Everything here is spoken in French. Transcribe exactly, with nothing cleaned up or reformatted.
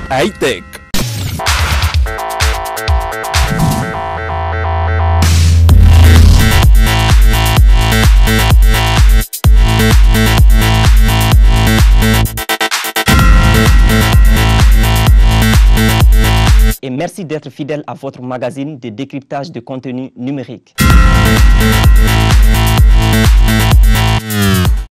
high-tech. Et merci d'être fidèle à votre magazine de décryptage de contenu numérique.